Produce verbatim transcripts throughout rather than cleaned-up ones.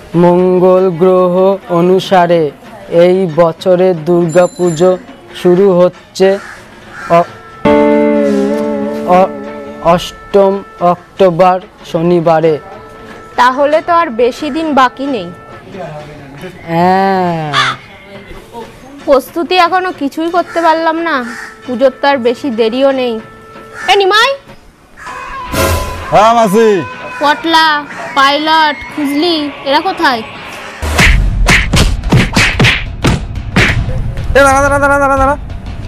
মঙ্গল গ্রহ অনুসারে এই বছরের দুর্গাপুজো শুরু হচ্ছে অষ্টম অক্টোবর শনিবারে। তাহলে তো আর বেশি দিন বাকি নেই। হ্যাঁ, প্রস্তুতি এখনো কিছুই করতে পারলাম না, পুজোর তো আর বেশি দেরিও নেই। এ নিমাই, হ্যাঁ মাসি। পটলা, পাইলট, খুজলি এরা কোথায়? এ দাঁড়া দাঁড়া দাঁড়া দাঁড়া দাঁড়া।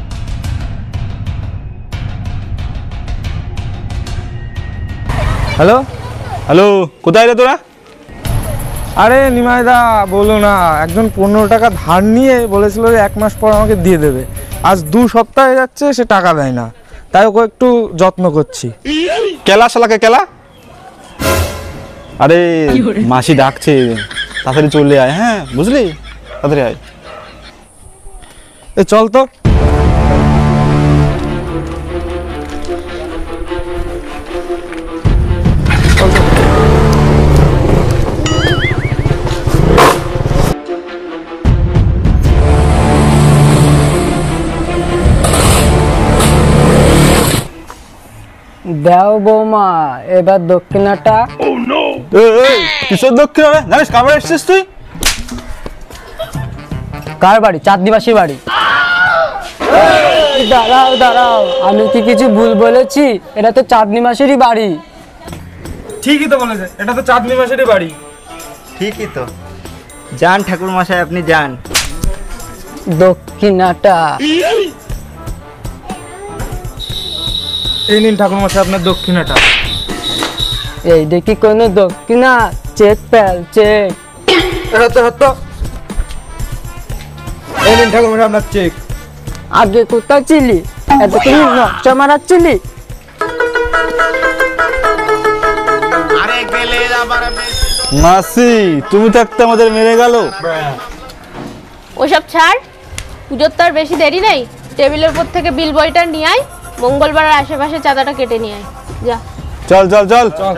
হ্যালো হ্যালো, কোথায় রে তোরা? আরে নিমাইদা বলো না, একজন পনেরো টাকা ধার নিয়ে বলেছিল যে এক মাস পর আমাকে দিয়ে দেবে। আজ দু সপ্তাহ হয়ে যাচ্ছে, সে টাকা দেয় না, তাই ওকে একটু যত্ন করছি। কেলা শালাকে কেলা। আরে মাসি ডাকছে, তাড়াতাড়ি চলে আয়। হ্যাঁ বুঝলি, তাড়াতাড়ি আয়। এ চল তো। দেও বৌমা, এবার দক্ষিণাটা। কিশোর দক্ষিণ হবে জানিস? কাবার এসছিস তুই? কার বাড়ি? চাঁদনিবাসীর বাড়ি। দাঁড়াও দাঁড়াও, আমি কি কিছু ভুল বলেছি? এটা তো চাঁদনিবাসীরই বাড়ি। ঠিকই তো বলেছে, এটা তো চাঁদনিবাসীরই বাড়ি। ঠিকই তো। যান ঠাকুর মশাই, আপনি যান। দক্ষিণাটা। এই নিন ঠাকুর মশাই আপনার দক্ষিণাটা। এই দেখি কোনো দক্ষিণা? চেক পেল চেক। এই নিন ঠাকুর মশাই আপনার চেক। আগে কোথায় ছিলি? এতক্ষণ নকশা মারাচ্ছিলি? মাসি, তুমি থাকতে আমাদের মেরে গেল। ওসব ছাড়, পুজোর তো আর বেশি দেরি নেই। টেবিলের উপর থেকে বিল বইটা নিয়ে আয়, মঙ্গলবার আশেপাশে চাঁদাটা কেটে নিয়ে আয়। যা। চল চল চল চল।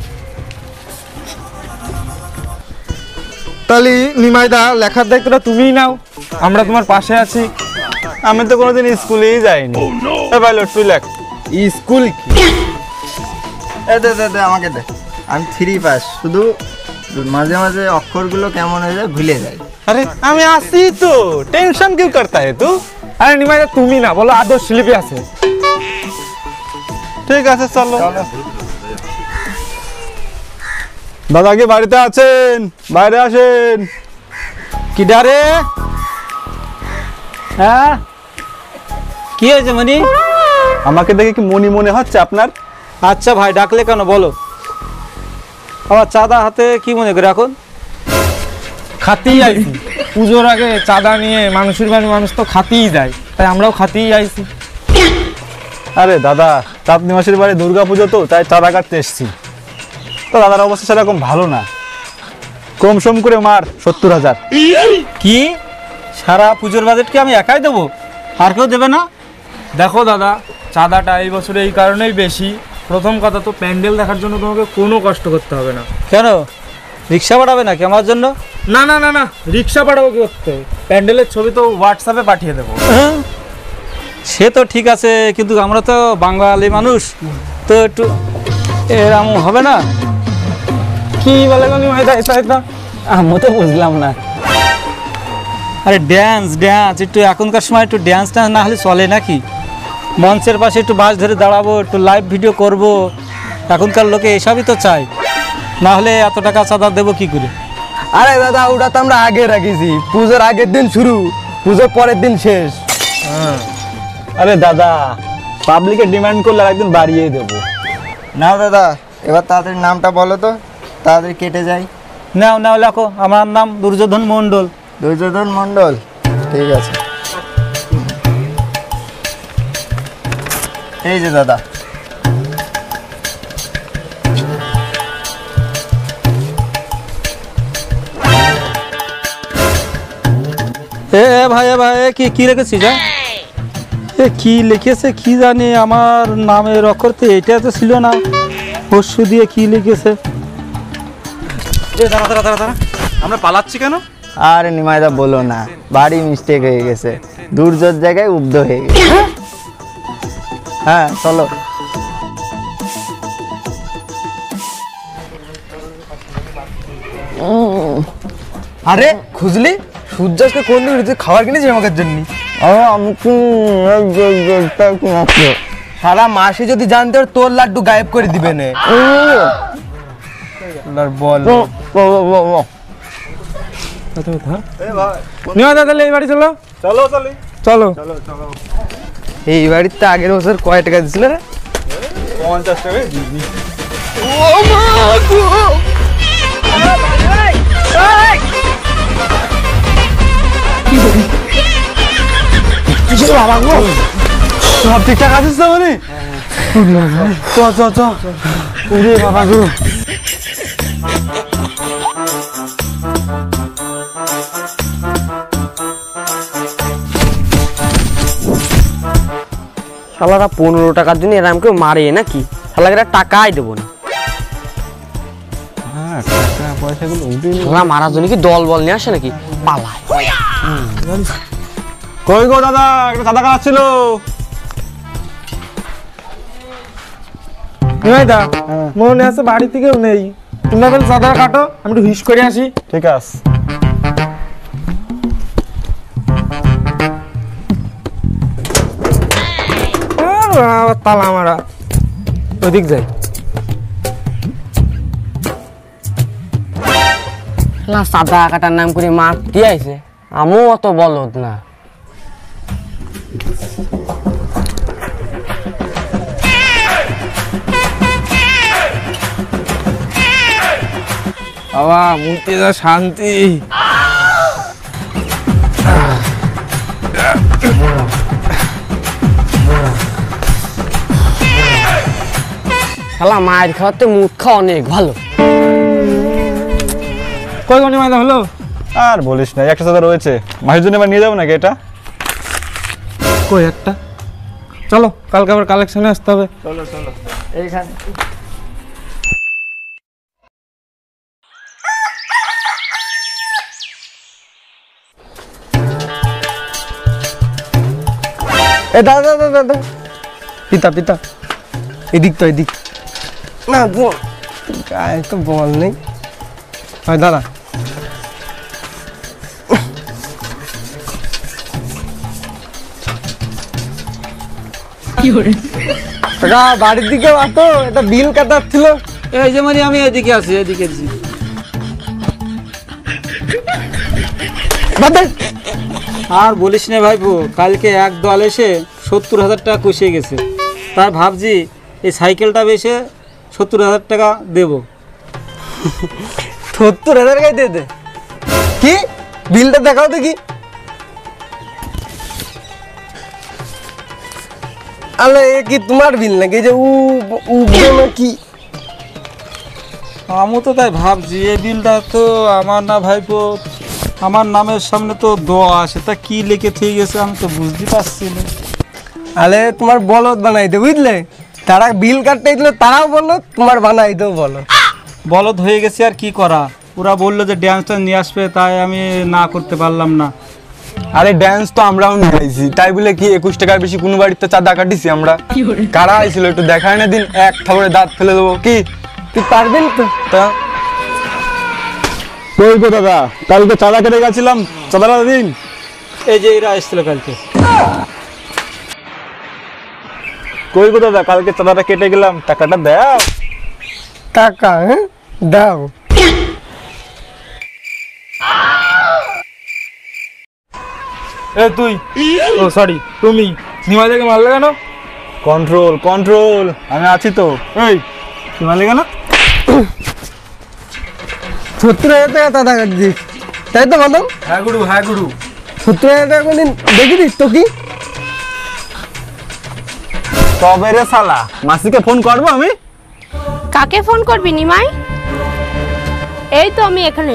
তাহলে নিমাইদা, লেখার দায়িত্বটা তুমিই নাও, আমরা তোমার পাশে আছি। আমি তো কোনোদিন স্কুলেই যাইনি। পাইলট তুই লেখ। স্কুল কি? এ দে দে দে আমাকে দে। আমি থ্রি পাস, শুধু মাঝে মাঝে অক্ষরগুলো কেমন হয়ে যায়, ভুলে যাই। আরে আমি আসি তো, টেনশন কিউ করতা है तू? আরে নিমাইদা তুমি না বলো, আদর্শ লিপি আছে। ঠিক আছে চলো। দাদা কি বাড়িতে আছেন? বাইরে আসেন। কি ডারে? হ্যাঁ, কি হয়েছে মনি? আমাকে দেখে কি মনি মনে হচ্ছে আপনার? আচ্ছা ভাই, ডাকলে কেন বলো? আমার চাঁদা হাতে কি মনে করে এখন? খাতেই আইছি পুজোর আগে চাঁদা নিয়ে, মানুষের বাড়ি মানুষ তো খাতেই যায়, তাই আমরাও খাতেই আইছি। আরে দাদা, চাঁদনি মাসের বাড়ি দুর্গা পুজো তো, তাই চাঁদা কাটতে এসছি। তো দাদার অবস্থা সেরকম ভালো না, কম সম করে মার সত্তর হাজার। কি সারা পুজোর বাজেট কি আমি একাই দেবো? আর কেউ দেবে না? দেখো দাদা, চাঁদাটা এই বছরে এই কারণেই বেশি। প্রথম কথা তো প্যান্ডেল দেখার জন্য তোমাকে কোনো কষ্ট করতে হবে না। কেন, রিক্সা পাঠাবে নাকি আমার জন্য? না না না না, রিক্সা পাঠাবো কি করতে? প্যান্ডেলের ছবি তো হোয়াটসঅ্যাপে পাঠিয়ে দেবো। সে তো ঠিক আছে, কিন্তু আমরা তো বাঙালি মানুষ, তো একটু এরকম হবে না? কি বলে এটা? আমি তো বুঝলাম না। আরে ড্যান্স ড্যান্স একটু, এখনকার সময় একটু ড্যান্স ট্যান্স না হলে চলে নাকি? মঞ্চের পাশে একটু বাস ধরে দাঁড়াবো, একটু লাইভ ভিডিও করব, এখনকার লোকে এসবই তো চাই, না হলে এত টাকা চাঁদা দেবো কি করে? আরে দাদা, ওটা তো আমরা আগে রাখিছি। পুজোর আগের দিন শুরু, পুজোর পরের দিন শেষ। আরে দাদা, পাবলিকের ডিমান্ড করলে একদিন বাড়িয়েই দেবো। নাও দাদা, এবার তাড়াতাড়ি নামটা বলো তো, তাড়াতাড়ি কেটে যাই। নাও নাও লেখো, আমার নাম দুর্যোধন মণ্ডল। দুর্যোধন মণ্ডল, ঠিক আছে। এই যে দাদা। এ ভাই ভাই, কি কি রেখেছিস? এ কি লিখেছে কি জানি, আমার নামের অক্ষর তো এটা তো ছিল না, হস্য দিয়ে কি লিখেছে। এ দাঁড়া দাঁড়া দাঁড়া দাঁড়া, আমরা পালাচ্ছি কেন? আরে নিমাইদা বলো না, বাড়ি মিস্টেক হয়ে গেছে, দূর্যোর জায়গায় উব্ধ হয়ে গেছে। হ্যাঁ চলো। আরে খুঁজলি সূর্য আজকে কোন দিন উঠেছে, খাবার কিনেছি আমাকে জন্য। সারা মাসে যদি জানতে পার তোর লাড্ডু গায়েব করে দিবে না। বল নিমাইদা তাহলে এই বাড়ি চলো। চলো চলো চলো এই বাড়িতে আগের বছর কয় টাকা দিছিল রে? পঞ্চাশ টাকা। সব ঠিকঠাক আছিস তো? মানে চ চ চ ওরে বাবা গো। শালারা পনেরো টাকার জন্য এরা আমাকে মারে নাকি? শালারা টাকাই দেবো না। শালা মারার জন্য কি দল বল নিয়ে আসে নাকি? পালায়। কই গো দাদা, একটা চাঁদা কাটছিল। নিমাইদা মনে আছে বাড়ি থেকেও নেই, তোমরা তাহলে চাঁদা কাটো, আমি একটু হিস করে আসি। ঠিক আছে। তালা মারা, ওদিক যাই। সাদা কাটার নাম করে মার দিয়ে আইছে, আমিও অত বলদ না। বাবা মুক্তি যা শান্তি। শালা মায়ের খাওয়াতে মুখ খাওয়া অনেক ভালো। কই গনি মাইদা হলো? আর বলিস না, একটা চাঁদা রয়েছে, মাসের জন্য এবার নিয়ে যাবো নাকি এটা? কই একটা, চলো কালকে আবার কালেকশনে আসতে হবে। চলো চলো এইখানে। এ দাদা দাদা দাদা পিতা পিতা এদিক তো এদিক না তো গায়ে তো বল নেই। হয় দাদা বাড়ির দিকে আসো, এটা বিল কাটার ছিল। এই যে মানে আমি এদিকে আছি, এদিকে আছি। আর বলিস না ভাইপো, কালকে এক দল এসে সত্তর হাজার টাকা কষিয়ে গেছে, তাই ভাবছি এই সাইকেলটা বেচে সত্তর হাজার টাকা দেবো। সত্তর হাজার টাকাই দিয়ে দে। কি বিলটা দেখাও দেখি। আলে এ কি তোমার বিল নাকি? যে উ উ কি? আমি তো তাই ভাবছি এই বিলটা তো আমার না ভাইপো, আমার নামের সামনে তো দোয়া আছে, তা কি লিখে থেকে গেছে আমি তো বুঝতে পারছি না। আলে তোমার বলদ বানাইতে বুঝলে, তারা বিল কাটতে দিল, তারাও বললো তোমার বানাইতেও বলো। বলদ হয়ে গেছে আর কি করা, ওরা বললো যে ড্যান্সটা নিয়ে আসবে, তাই আমি না করতে পারলাম না। আরে ড্যান্স তো আমরাও নিয়েছি, তাই বলে কি একুশ টাকার বেশি কোনো বাড়িতে চাঁদা কাটিছি আমরা? কারা আইছিল একটু দেখায় না দিন, এক থাবড়ে দাঁত ফেলে দেবো। কি তুই পারবেন তো? তা কই গো দাদা, কালকে চাঁদা কেটে গেছিলাম, চাঁদাটা দিন। এই যে এরা এসেছিল কালকে। কই গো দাদা, কালকে চাঁদাটা কেটে গেলাম, টাকাটা দাও। টাকা? হ্যাঁ দাও। এ তুই, ও সরি তুমি, নিমাইদাকে মারলে কেন? কন্ট্রোল কন্ট্রোল, আমি আছি তো। এই তুই মারলে কেন? সত্তর হাজার টাকা টাকা কাটছিস তাই তো বলো? হ্যাঁ গুরু, হ্যাঁ গুরু। সত্তর হাজার টাকা কোনদিন দেখি দিস তো? কি তবে রে শালা, মাসিকে ফোন করবো আমি। কাকে ফোন করবি নিমাই? এই তো আমি এখানে।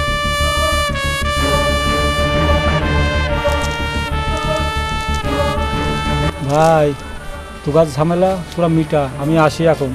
ভাই তোকার ঝামেলা পুরো মিটা, আমি আসি এখন।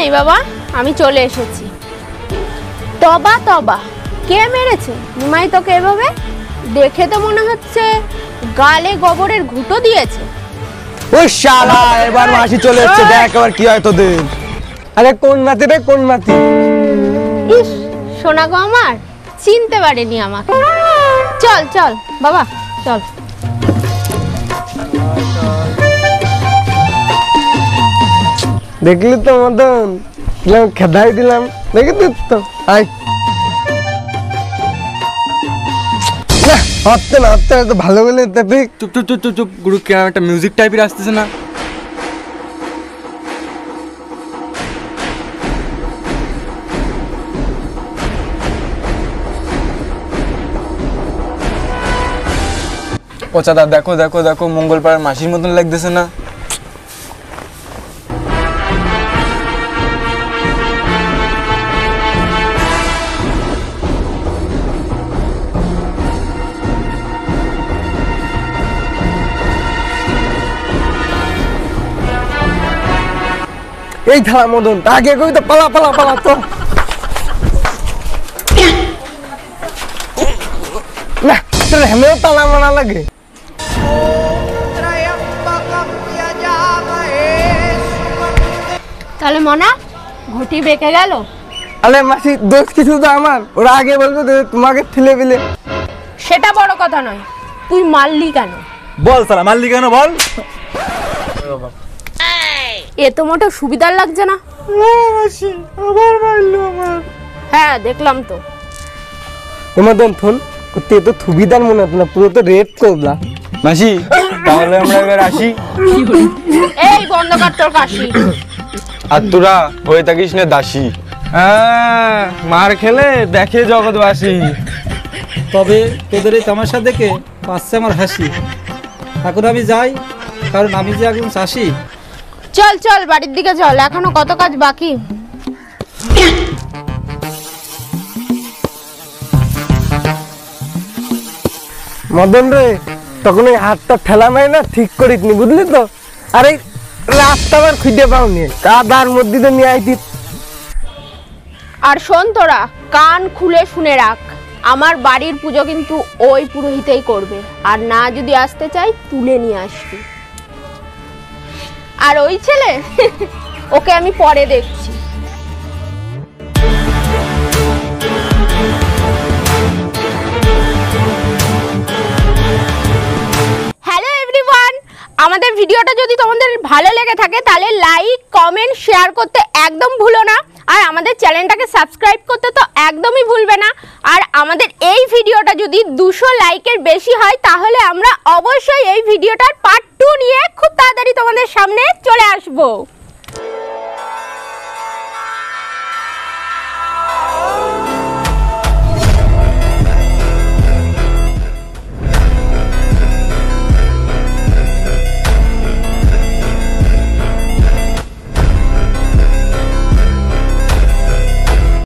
নেই বাবা, আমি চলে এসেছি। তবা তবা, কে মেরেছে নিমাই তোকে এভাবে? দেখে তো মনে হচ্ছে গালে গোবরের ঘুঁটো দিয়েছে। ওই শালা, এবার মাসি চলে এসেছে, দেখ এবার কি হয় তোদের। আরে কোন মাতি রে, কোন মাতি? ইস, সোনা গো আমার, চিনতে পারেনি আমাকে। চল চল বাবা, চল। দেখলি তো মদন, খেদাই দিলাম, দেখি তো। আয় না, হচ্ছে না হচ্ছে না, ভালো বলে তাতে। চুপ চুপ চুপ চুপ চুপ গুরু, কেমন একটা মিউজিক টাইপের আসতেছে না? ও চাদা, দেখো দেখো দেখো, মঙ্গলপাড়ার মাসির মতন লাগতেছে না? এই থালা মদন, আগে কই তো, পালা পালা পালা তো। না তোর হেমেও তালা মারা লাগে। তাহলে মনা, ঘুটি বেঁকে গেল। আরে মাসি, দোষ কিছু তো আমার, ওরা আগে বলবে যে তোমাকে ঠেলে ফেলে। সেটা বড় কথা নয়, তুই মারলি কেন? বল সালা, মারলি কেন বল? এ তো মোটেও সুবিধার লাগছে না। হ্যাঁ দেখলাম তো। মদন ফোন করতে তো সুবিধার মনে হতো না, পুরো তো রেপ করলা। মাসি, তাহলে আমরা এবার আসি। এই বন্ধ কর তোর কাশি। আর তোরা হয়ে থাকিস না দাসী। হ্যাঁ, মার খেলে দেখে জগৎবাসী। তবে তোদের এই তামাশা দেখে পাচ্ছে আমার হাসি। এখন আমি যাই, কারণ আমি যে একজন চাষি। চল চল বাড়ির দিকে চল, এখনো কত কাজ বাকি। মদন রে, তখন ওই হাতটা ঠেলা মারি না ঠিক করিসনি, বুঝলি তো? আর এই রাস্তা আবার খুঁজে পাওনি, কাদার মধ্যে তো নিয়ে আইতি। আর শোন তোরা, কান খুলে শুনে রাখ, আমার বাড়ির পুজো কিন্তু ওই পুরোহিতেই করবে, আর না যদি আসতে চাই তুলে নিয়ে আসবি। আর ওই ছেলে ওকে আমি পরে দেখছি। হ্যালো এভরিওয়ান, আমাদের ভিডিওটা যদি তোমাদের ভালো লেগে থাকে তাহলে লাইক কমেন্ট শেয়ার করতে একদম ভুলো না, আর আমাদের চ্যানেলটাকে সাবস্ক্রাইব করতে তো একদমই ভুলবে না। আর আমাদের এই ভিডিওটা যদি দুশো লাইকের বেশি হয় তাহলে আমরা অবশ্যই এই ভিডিওটার পার্ট টু নিয়ে খুব তাড়াতাড়ি তোমাদের সামনে চলে আসবো।